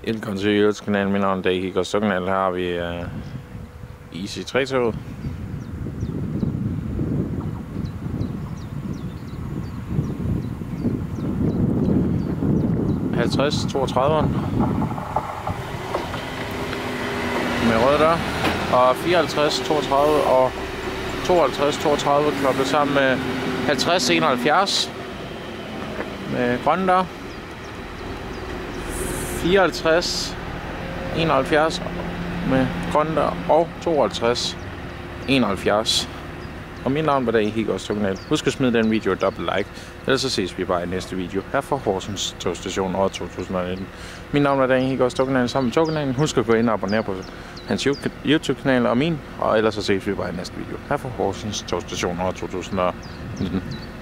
Velkommen til YouTube-kanalen. Mit navn er Dage og Stokkanal. Her har vi IC3-toget. med rød dør, og 54, 32 og 52, 32 koblet sammen med 50, 71 med grøn dør, 54, 71 med grøn dør og 52, 71. Og mit navn var der i Higos Stokkanal. Husk at smide den video et dobbelt like, ellers så ses vi bare i næste video her fra Horsens togstation år 2019. Mit navn er der i Higos Stokkanal sammen med togkanalen. Husk at gå ind og abonnere på hans YouTube-kanal og min, og ellers så ses vi bare i næste video her fra Horsens togstation år 2019.